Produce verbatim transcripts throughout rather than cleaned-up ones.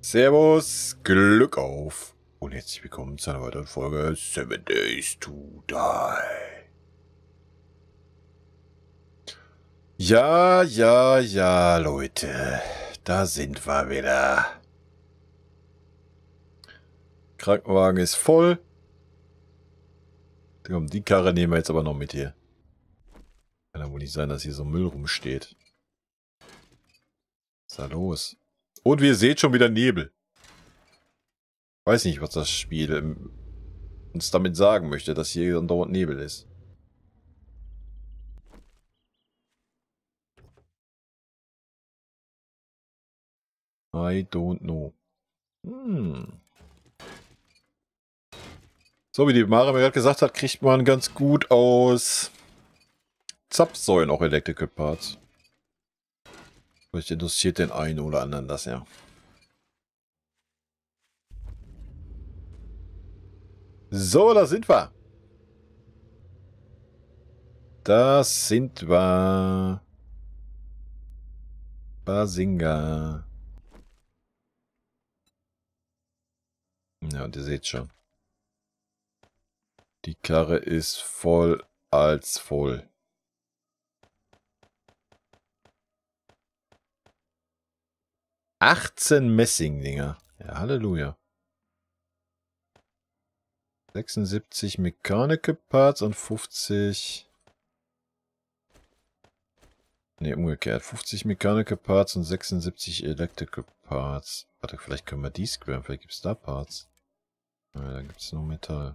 Servus, Glück auf und herzlich willkommen zu einer weiteren Folge Seven Days to Die. Ja, ja, ja, Leute, da sind wir wieder. Krankenwagen ist voll. Die Karre nehmen wir jetzt aber noch mit hier. Kann ja wohl nicht sein, dass hier so Müll rumsteht. Was ist da los? Und wie ihr seht, schon wieder Nebel. Weiß nicht, was das Spiel uns damit sagen möchte, dass hier dann dauernd Nebel ist. I don't know. Hm. So wie die Mara mir gerade gesagt hat, kriegt man ganz gut aus Zapfsäulen auch Electrical Parts. Vielleicht interessiert den einen oder anderen das ja. So, da sind wir. Da sind wir. Basinga. Ja, und ihr seht schon. Die Karre ist voll als voll. achtzehn Messing-Dinger. Ja, Halleluja. sechsundsiebzig Mechanical Parts und fünfzig... Ne, umgekehrt. fünfzig Mechanical Parts und sechsundsiebzig Electrical Parts. Warte, vielleicht können wir die squaren. Vielleicht gibt es da Parts. Ja, da gibt es nur Metall.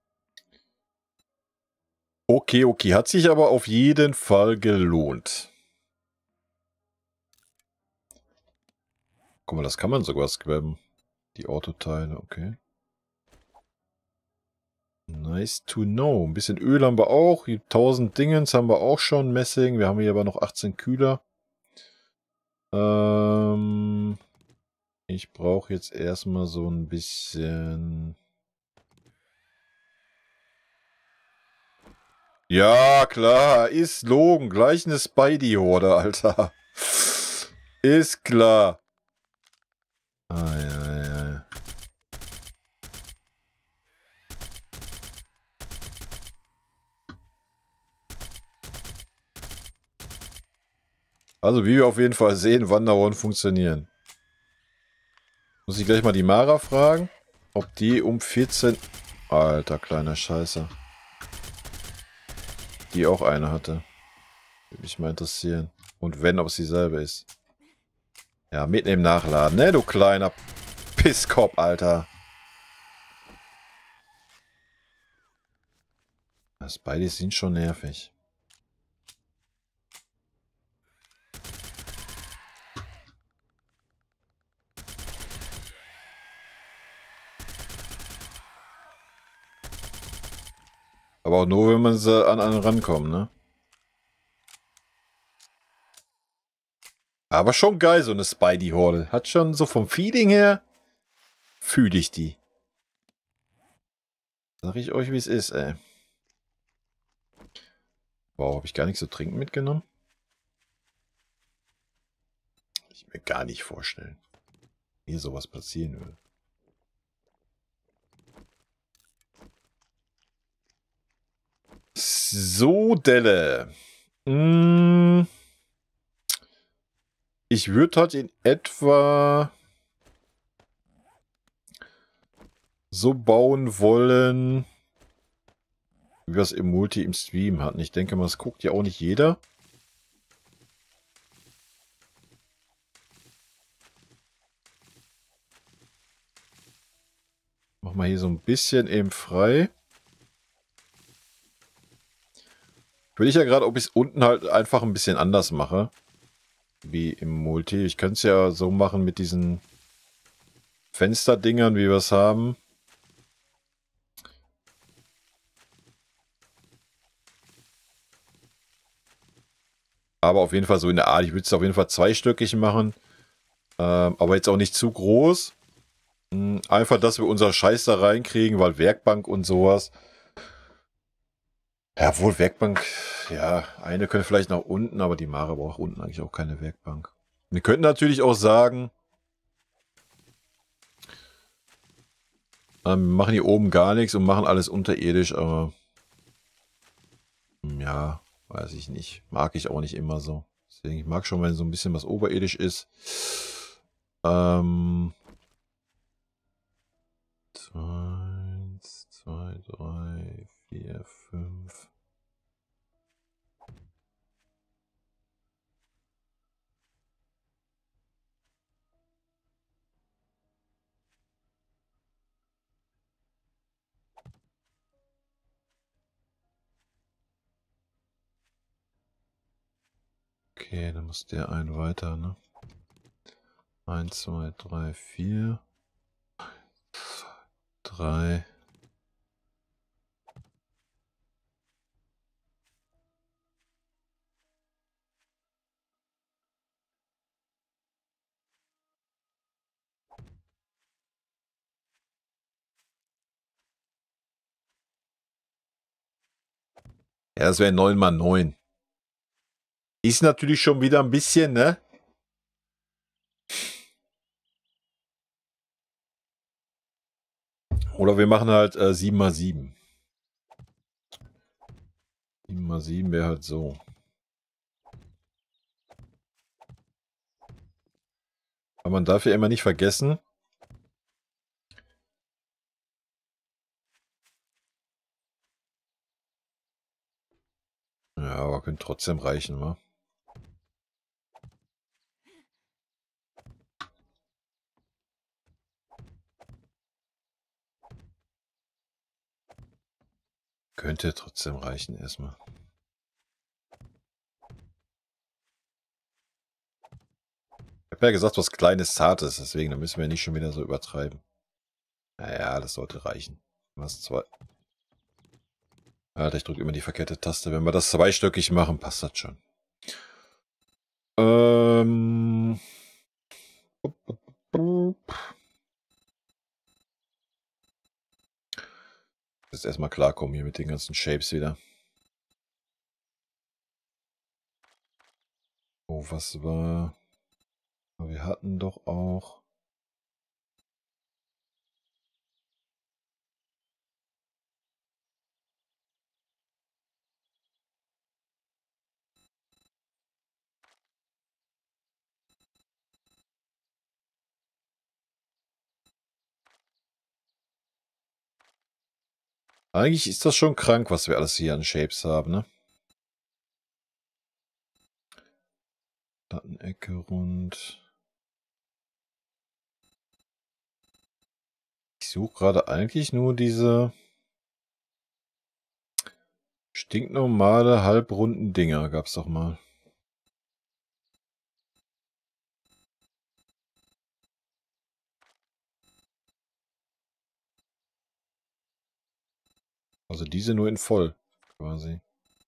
Okay, okay. Hat sich aber auf jeden Fall gelohnt. Guck mal, das kann man sogar squaren. Die Autoteile, okay. Nice to know. Ein bisschen Öl haben wir auch. tausend Dingens haben wir auch schon. Messing. Wir haben hier aber noch achtzehn Kühler. Ähm, ich brauche jetzt erstmal so ein bisschen... Ja, klar. Ist Logen. Gleich eine Spidey-Horde, Alter. Ist klar. Ah, ja, ja. Also, wie wir auf jeden Fall sehen, Wanderungen funktionieren. Muss ich gleich mal die Mara fragen, ob die um vierzehn... Alter, kleiner Scheiße. Die auch eine hatte. Würde mich mal interessieren. Und wenn, ob es dieselbe ist. Ja, mitnehmen, nachladen, ne, du kleiner Pisskopf, Alter. Das beide sind schon nervig. Aber auch nur, wenn man sie an einen rankommt, ne? Aber schon geil, so eine Spidey-Horde. Hat schon so vom Feeling her, fühle ich die. Sag ich euch, wie es ist, ey. Wow, habe ich gar nichts zu trinken mitgenommen? Kann ich mir gar nicht vorstellen, wie hier sowas passieren würde. So, Delle. Hm. Ich würde halt in etwa so bauen wollen, wie wir es im Multi im Stream hatten. Ich denke mal, das guckt ja auch nicht jeder. Machen wir hier so ein bisschen eben frei. Will ich ja gerade, ob ich es unten halt einfach ein bisschen anders mache. Wie im Multi. Ich könnte es ja so machen mit diesen Fensterdingern, wie wir es haben. Aber auf jeden Fall so in der Art. Ich würde es auf jeden Fall zweistöckig machen. Ähm, aber jetzt auch nicht zu groß. Einfach, dass wir unser Scheiß da reinkriegen, weil Werkbank und sowas. Ja, wohl Werkbank. Ja, eine könnte vielleicht nach unten, aber die Mara braucht unten eigentlich auch keine Werkbank. Wir könnten natürlich auch sagen, Ähm, machen hier oben gar nichts und machen alles unterirdisch, aber ja, weiß ich nicht. Mag ich auch nicht immer so. Deswegen, ich mag schon, wenn so ein bisschen was oberirdisch ist. Ähm, eins, zwei, drei, vier, fünf. Okay, dann muss der ein weiter, ne? eins, zwei, drei, vier. drei. Ja, das wäre neun mal neun. Ist natürlich schon wieder ein bisschen, ne? Oder wir machen halt äh, sieben mal sieben. sieben mal sieben wäre halt so. Aber man darf ja immer nicht vergessen. Ja, aber könnte trotzdem reichen, wa? Könnte trotzdem reichen erstmal. Ich habe ja gesagt, was Kleines, Zartes, deswegen, da müssen wir nicht schon wieder so übertreiben. Naja, das sollte reichen. Was zwei. Alter, ich drücke immer die verkehrte Taste. Wenn wir das zweistöckig machen, passt das schon. Ähm. Jetzt erstmal klarkommen hier mit den ganzen Shapes wieder. Oh, was war. Wir hatten doch auch. Eigentlich ist das schon krank, was wir alles hier an Shapes haben, ne? Plattenecke rund. Ich suche gerade eigentlich nur diese stinknormale halbrunden Dinger. Gab's doch mal. Also diese nur in voll, quasi.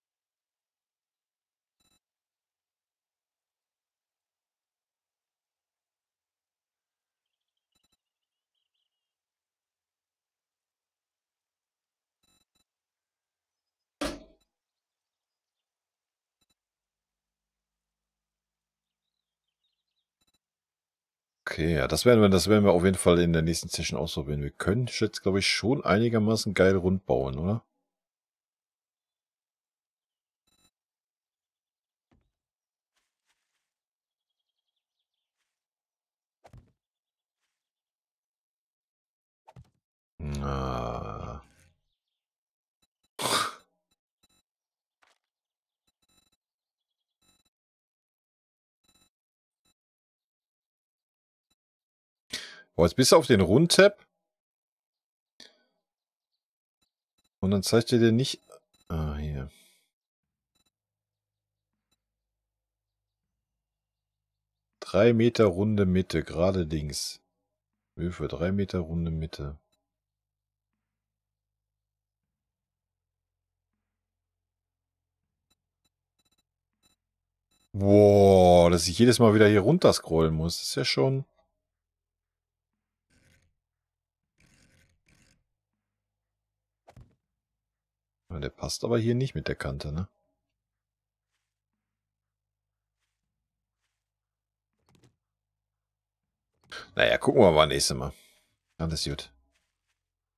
Okay, ja, das werden wir, das werden wir auf jeden Fall in der nächsten Session ausprobieren. Wir können jetzt, glaube ich, schon einigermaßen geil rund bauen, oder? Na. Oh, jetzt bist du auf den Rundtab. Und dann zeigt er dir nicht. Ah, hier. Drei Meter runde Mitte, gerade links. Höhe drei Meter runde Mitte. Wow, dass ich jedes Mal wieder hier runter scrollen muss. Das ist ja schon. Der passt aber hier nicht mit der Kante, ne? Naja, gucken wir mal nächstes Mal. Alles gut.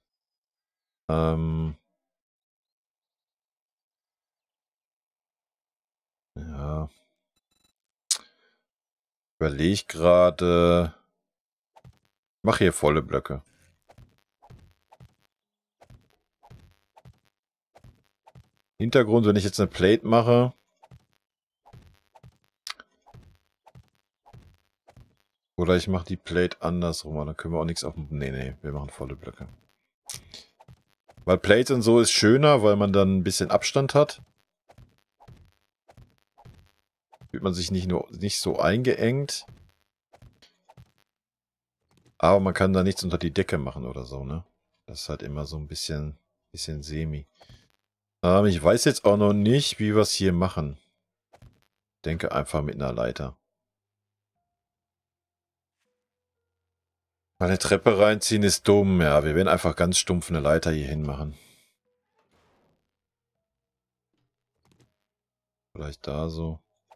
Ähm... Ja. Überlege gerade. Mach hier volle Blöcke. Hintergrund, wenn ich jetzt eine Plate mache. Oder ich mache die Plate andersrum, dann können wir auch nichts auf dem... Nee, nee, wir machen volle Blöcke. Weil Plate und so ist schöner, weil man dann ein bisschen Abstand hat. Fühlt man sich nicht nur nicht so eingeengt. Aber man kann da nichts unter die Decke machen oder so, ne? Das ist halt immer so ein bisschen, bisschen semi. Ähm, ich weiß jetzt auch noch nicht, wie wir es hier machen. Denke einfach mit einer Leiter. Eine Treppe reinziehen ist dumm. Ja, wir werden einfach ganz stumpf eine Leiter hier hin machen. Vielleicht da so.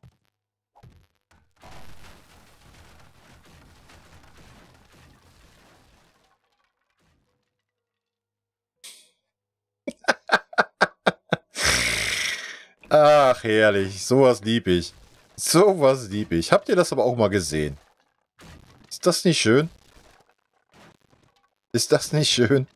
Ach, herrlich. Sowas lieb ich. Sowas lieb ich. Habt ihr das aber auch mal gesehen? Ist das nicht schön? Ist das nicht schön?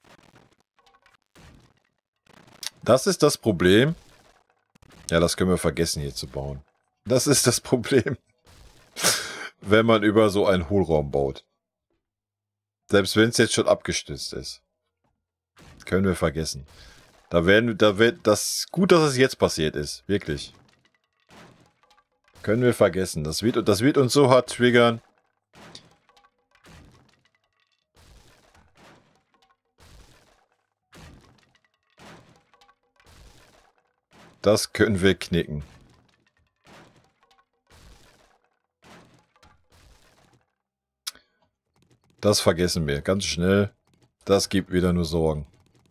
Das ist das Problem. Ja, das können wir vergessen hier zu bauen. Das ist das Problem. Wenn man über so einen Hohlraum baut. Selbst wenn es jetzt schon abgestützt ist. Können wir vergessen. Da werden, da wird das gut, dass es jetzt passiert ist. Wirklich. Können wir vergessen. Das wird, das wird uns so hart triggern. Das können wir knicken. Das vergessen wir. Ganz schnell. Das gibt wieder nur Sorgen.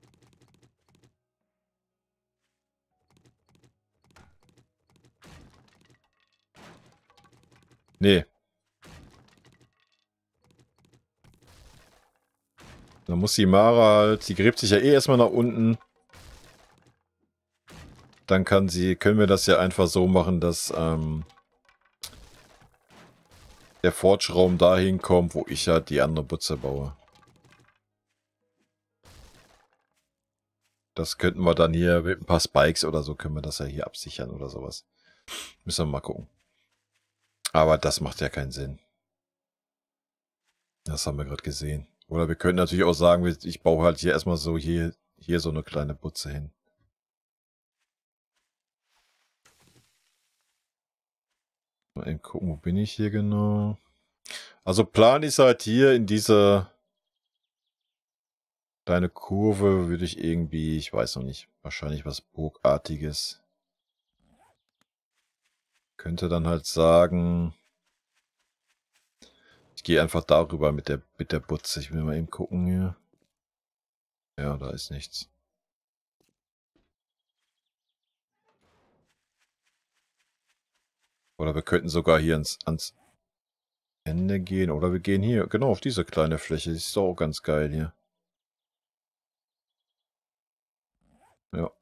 Nee. Dann muss die Mara halt, die gräbt sich ja eh erstmal nach unten. Dann kann sie, können wir das ja einfach so machen, dass ähm, der Forge-Raum dahin kommt, wo ich halt die andere Butze baue. Das könnten wir dann hier mit ein paar Spikes oder so, können wir das ja hier absichern oder sowas. Müssen wir mal gucken. Aber das macht ja keinen Sinn. Das haben wir gerade gesehen. Oder wir könnten natürlich auch sagen, ich baue halt hier erstmal so hier, hier so eine kleine Butze hin. Mal eben gucken, wo bin ich hier genau? Also Plan ist halt hier in dieser kleine Kurve würde ich irgendwie, ich weiß noch nicht, wahrscheinlich was Burgartiges. Könnte dann halt sagen, ich gehe einfach darüber mit der, mit der Butze. Ich will mal eben gucken hier. Ja, da ist nichts. Oder wir könnten sogar hier ans, ans Ende gehen. Oder wir gehen hier, genau auf diese kleine Fläche. Die ist doch auch ganz geil hier. Ja.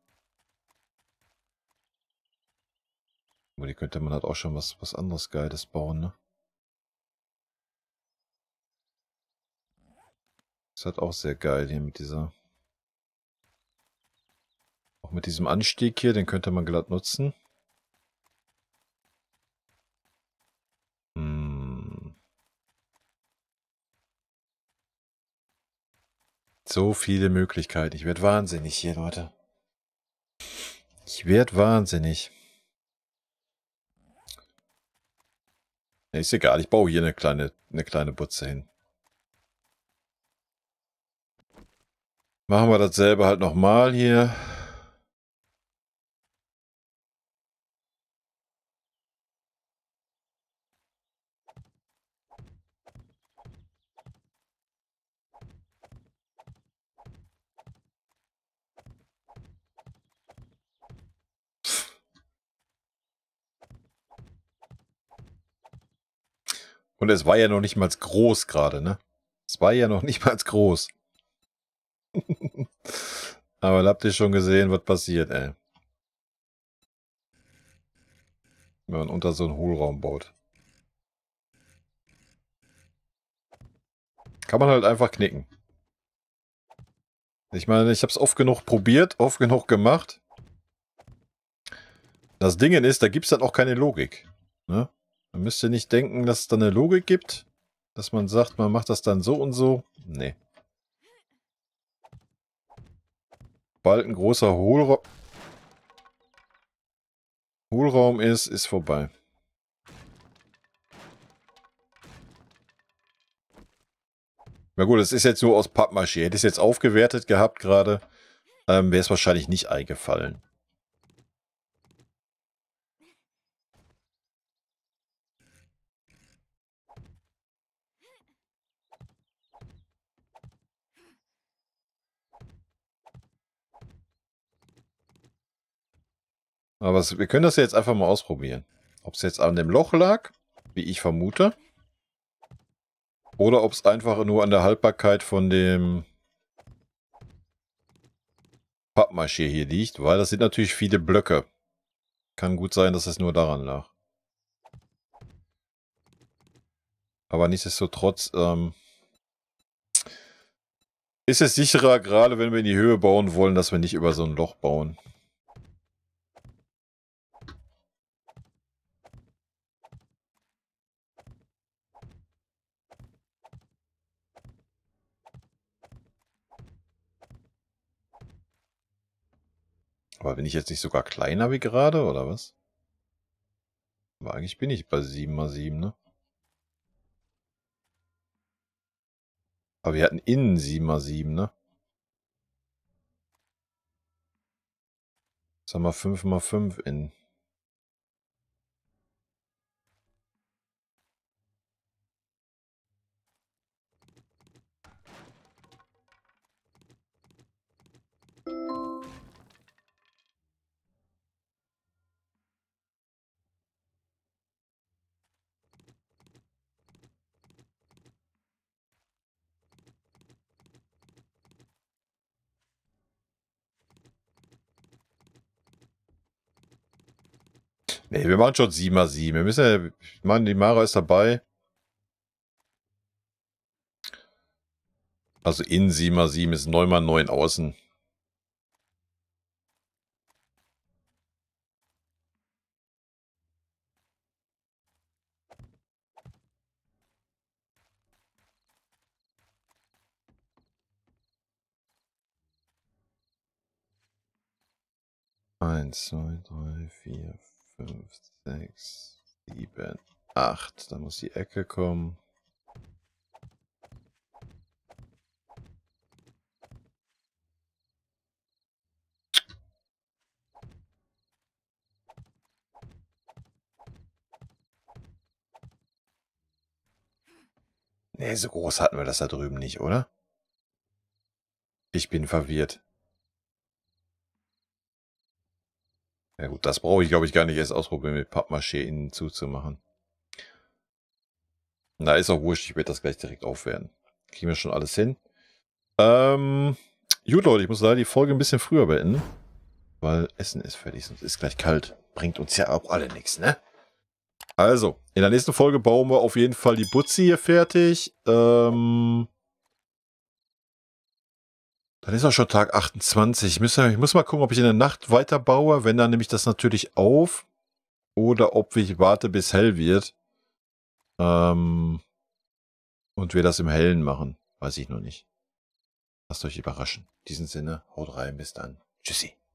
Aber die könnte man halt auch schon was, was anderes Geiles bauen, ne? Ist halt auch sehr geil hier mit dieser... Auch mit diesem Anstieg hier, den könnte man glatt nutzen. Hm. So viele Möglichkeiten. Ich werde wahnsinnig hier, Leute. Ich werde wahnsinnig. Ja, ist egal, ich baue hier eine kleine, eine kleine Butze hin. Machen wir dasselbe halt nochmal hier. Und es war ja noch nicht mal groß gerade, ne? Es war ja noch nicht mal groß. Aber habt ihr schon gesehen, was passiert, ey. Wenn man unter so einen Hohlraum baut. Kann man halt einfach knicken. Ich meine, ich habe es oft genug probiert, oft genug gemacht. Das Ding ist, da gibt es dann auch keine Logik. Ne? Man müsste nicht denken, dass es da eine Logik gibt. Dass man sagt, man macht das dann so und so. Nee. Bald ein großer Hohlra Hohlraum ist, ist vorbei. Na gut, es ist jetzt nur aus Pappmaché. Hätte ich es jetzt aufgewertet gehabt gerade, ähm, wäre es wahrscheinlich nicht eingefallen. Aber es, wir können das ja jetzt einfach mal ausprobieren. Ob es jetzt an dem Loch lag, wie ich vermute, oder ob es einfach nur an der Haltbarkeit von dem Pappmaché hier liegt, weil das sind natürlich viele Blöcke. Kann gut sein, dass es nur daran lag. Aber nichtsdestotrotz ähm, ist es sicherer, gerade wenn wir in die Höhe bauen wollen, dass wir nicht über so ein Loch bauen. Aber bin ich jetzt nicht sogar kleiner wie gerade, oder was? Aber eigentlich bin ich bei sieben mal sieben, ne? Aber wir hatten innen sieben mal sieben, ne? Jetzt haben wir fünf mal fünf innen. Ne, wir machen schon sieben mal sieben. Wir müssen ja, ich meine, die Mara ist dabei. Also innen sieben mal sieben ist neun mal neun außen. eins, zwei, drei, vier, fünf, sechs, sieben, acht. Da muss die Ecke kommen. Ne, so groß hatten wir das da drüben nicht, oder? Ich bin verwirrt. Ja gut, das brauche ich, glaube ich, gar nicht erst ausprobieren, mit Pappmaché innen zuzumachen. Na, ist auch wurscht, ich werde das gleich direkt aufwerten. Kriegen wir schon alles hin. Ähm, gut, Leute, ich muss leider die Folge ein bisschen früher beenden. Weil Essen ist fertig, sonst ist gleich kalt. Bringt uns ja auch alle nichts, ne? Also, in der nächsten Folge bauen wir auf jeden Fall die Butzi hier fertig. Ähm... Dann ist auch schon Tag achtundzwanzig. Ich muss, ich muss mal gucken, ob ich in der Nacht weiterbaue. Wenn, dann nehme ich das natürlich auf. Oder ob ich warte, bis hell wird. Ähm, und wir das im Hellen machen. Weiß ich noch nicht. Lasst euch überraschen. In diesem Sinne, haut rein, bis dann. Tschüssi.